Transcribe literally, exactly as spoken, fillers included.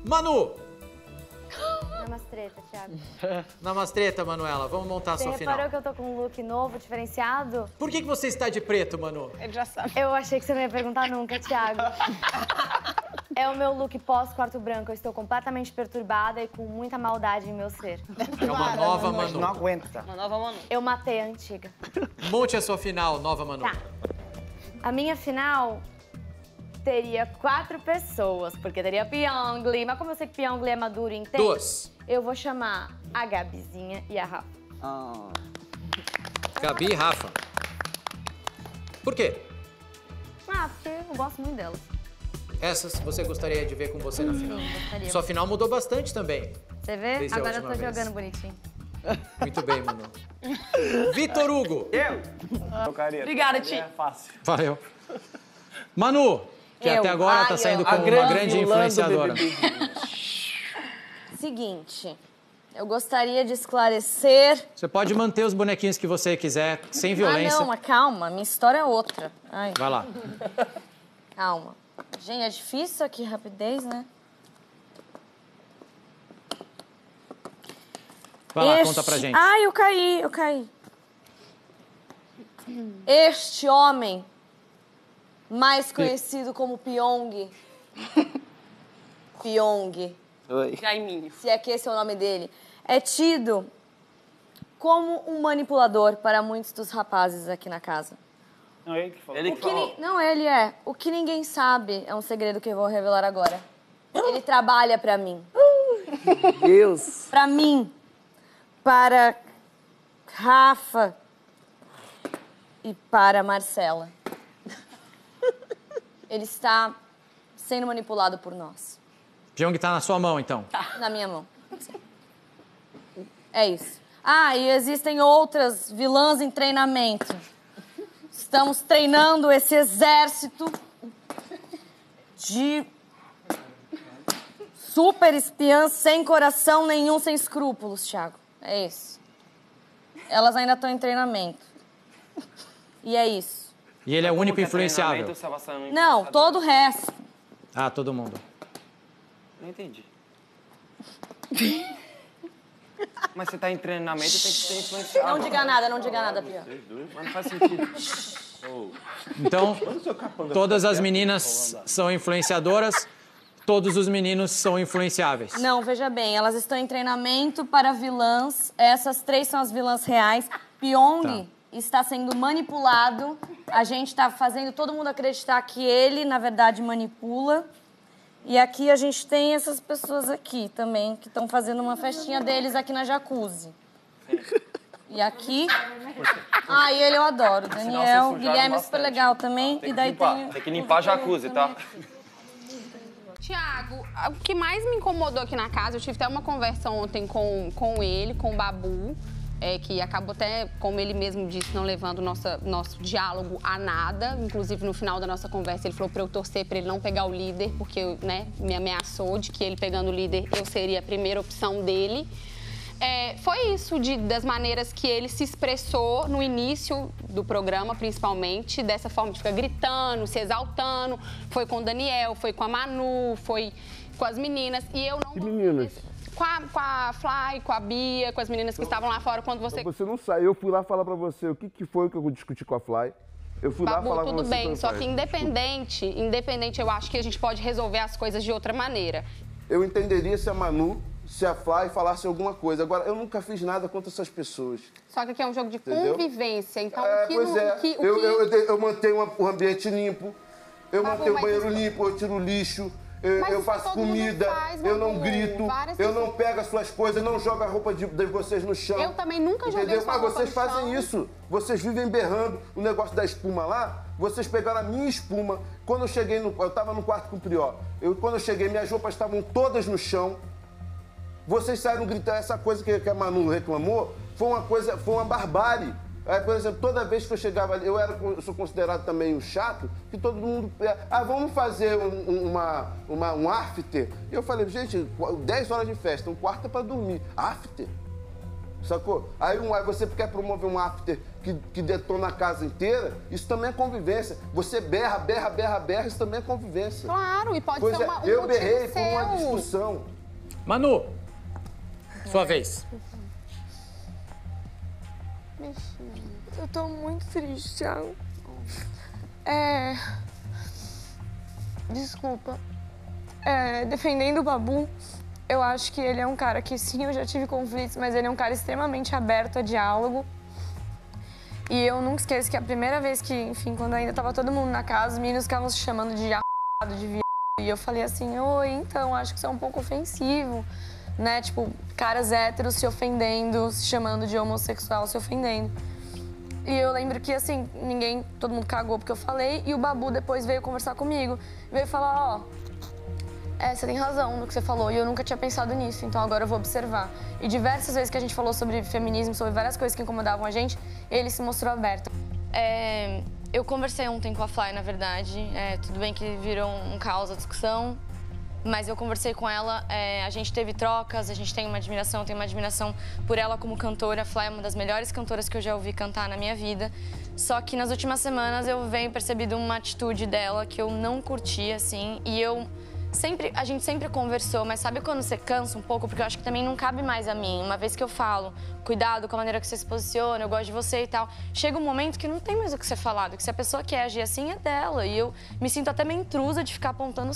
Manu! Namastreta, Thiago. Namastreta, Manuela. Vamos montar a Você sua final. reparou que eu tô com um look novo, diferenciado? Por que, que você está de preto, Manu? Ele já sabe. Eu achei que você não ia perguntar nunca, Thiago. É o meu look pós-quarto branco. Eu estou completamente perturbada e com muita maldade em meu ser. É uma nova Manu. Não aguenta. Uma nova Manu. Eu matei a antiga. Monte a sua final, nova Manu. Tá. A minha final teria quatro pessoas, porque teria Pyongyi. Mas como eu sei que Pyongyi é maduro e intenso, Duas. eu vou chamar a Gabizinha e a Rafa. Ah. Gabi e Rafa. Por quê? Ah, porque eu gosto muito delas. Essas você gostaria de ver com você na final? Sim, gostaria. Sua final mudou bastante também. Você vê? Desde a Agora eu tô última vez. jogando bonitinho. Muito bem, Manu. Vitor Hugo. Eu? Tocaria. Obrigada, Ti. É fácil. Valeu. Manu, que Eu. até agora Ai, tá saindo eu. como A uma grande grande vilã do influenciadora. B B B. Seguinte, eu gostaria de esclarecer... Você pode manter os bonequinhos que você quiser, sem Ah, violência. não, mas calma, minha história é outra. Ai, Vai lá. calma. Gente, é difícil aqui, rapidez, né? Vai lá, Este- conta pra gente. Ai, eu caí, eu caí. Este homem, mais conhecido como Pyongyi. Pyongyi, Oi. Jaiminho. se é que esse é o nome dele, é tido como um manipulador para muitos dos rapazes aqui na casa. Não, ele que falou. Ele O que ni- Não, ele é. O que ninguém sabe é um segredo que eu vou revelar agora. Ele trabalha pra mim. Deus. Pra mim. Para Rafa. E para Marcela. Ele está sendo manipulado por nós. Pyong tá na sua mão, então. Na minha mão. É isso. Ah, e existem outras vilãs em treinamento. Estamos treinando esse exército de super espiãs sem coração nenhum, sem escrúpulos, Thiago. É isso. Elas ainda estão em treinamento. E é isso. E ele é o único influenciável. Não, todo o resto. Ah, todo mundo. Não entendi. Mas você tá em treinamento e tem que ser influenciado. Não diga nada, não diga nada, Pia. Mas não faz sentido. Então, todas as meninas são influenciadoras, todos os meninos são influenciáveis. Não, veja bem, elas estão em treinamento para vilãs. Essas três são as vilãs reais. Pyongyi Tá. está sendo manipulado. A gente está fazendo todo mundo acreditar que ele, na verdade, manipula. E aqui a gente tem essas pessoas aqui também, que estão fazendo uma festinha deles aqui na jacuzzi. E aqui... Ah, e ele eu adoro. Daniel, Guilherme é super legal também. E daí tem... Tem que limpar a jacuzzi, tá? Tiago, o que mais me incomodou aqui na casa, eu tive até uma conversa ontem com, com ele, com o Babu, é, que acabou até, como ele mesmo disse, não levando nossa, nosso diálogo a nada. Inclusive, no final da nossa conversa, ele falou pra eu torcer pra ele não pegar o líder, porque né, me ameaçou de que ele pegando o líder, eu seria a primeira opção dele. É, foi isso, de, das maneiras que ele se expressou no início do programa, principalmente, dessa forma de ficar gritando, se exaltando. Foi com o Daniel, foi com a Manu, foi com as meninas. E eu não... Que meninas? Com a, com a Fly, com a Bia, com as meninas que estavam lá fora quando você... Então você não saiu, eu fui lá falar pra você o que, que foi que eu discuti com a Fly. Eu fui Babu, lá falar com tudo você. bem, só Fly. que independente, independente, eu acho que a gente pode resolver as coisas de outra maneira. Eu entenderia se a Manu, se a Fly falasse alguma coisa. Agora, eu nunca fiz nada contra essas pessoas. Só que aqui é um jogo de Entendeu? convivência, então É, o que... pois não- é. o que, o eu, que... eu, eu, eu mantenho o ambiente limpo, eu Babu, mantenho o mas banheiro isso- limpo, eu tiro lixo, eu, Mas eu isso faço todo mundo comida, faz, eu não Babu. grito, Várias eu pessoas- não pego as suas coisas, eu não jogo a roupa de, de vocês no chão. Eu também nunca joguei Entendeu? sua Mas roupa vocês no fazem chão. isso. Vocês vivem berrando o negócio da espuma lá. Vocês pegaram a minha espuma. Quando eu cheguei no... Eu tava no quarto com o Prió. Eu, quando eu cheguei, minhas roupas estavam todas no chão. Vocês saíram gritando. Essa coisa que, que a Manu reclamou foi uma coisa... Foi uma barbárie. Aí, por exemplo, toda vez que eu chegava ali, eu, era, eu sou considerado também um chato, que todo mundo... Ah, vamos fazer um, um, uma, uma, um after. E eu falei, gente, dez horas de festa, um quarto é pra dormir. After? sacou? Aí, um, aí você quer promover um after que, que detona a casa inteira, isso também é convivência. Você berra, berra, berra, berra, isso também é convivência. Claro, e pode Pois ser é, uma, um eu motivo berrei seu. por uma discussão. Manu, sua vez. Eu tô muito triste, Thiago. É... Desculpa. É, defendendo o Babu, eu acho que ele é um cara que, sim, eu já tive conflitos, mas ele é um cara extremamente aberto a diálogo. E eu nunca esqueço que a primeira vez que, enfim, quando ainda tava todo mundo na casa, os meninos ficavam se chamando de a****, de viado. E eu falei assim, oi, então, acho que isso é um pouco ofensivo, né? Tipo, caras héteros se ofendendo, se chamando de homossexual, se ofendendo. E eu lembro que, assim, ninguém, todo mundo cagou porque eu falei, e o Babu depois veio conversar comigo. Veio falar, ó, é, você tem razão no que você falou, e eu nunca tinha pensado nisso, então agora eu vou observar. E diversas vezes que a gente falou sobre feminismo, sobre várias coisas que incomodavam a gente, ele se mostrou aberto. É, eu conversei ontem com a Fly, na verdade, é, tudo bem que virou um caos a discussão, mas eu conversei com ela, é, a gente teve trocas, a gente tem uma admiração, tem uma admiração por ela como cantora. A Fly é uma das melhores cantoras que eu já ouvi cantar na minha vida. Só que nas últimas semanas eu venho percebido uma atitude dela que eu não curti, assim, e eu sempre, a gente sempre conversou, mas sabe quando você cansa um pouco? Porque eu acho que também não cabe mais a mim. Uma vez que eu falo, cuidado com a maneira que você se posiciona, eu gosto de você e tal, chega um momento que não tem mais o que ser falado, que se a pessoa quer agir assim, é dela. E eu me sinto até meio intrusa de ficar apontando